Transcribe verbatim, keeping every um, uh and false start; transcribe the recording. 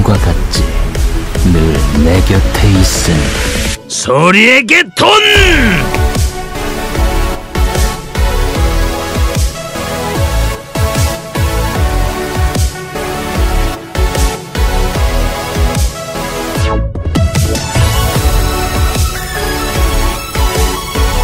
것과 같지. 늘 내 곁에 있으니. 소리에게 돈!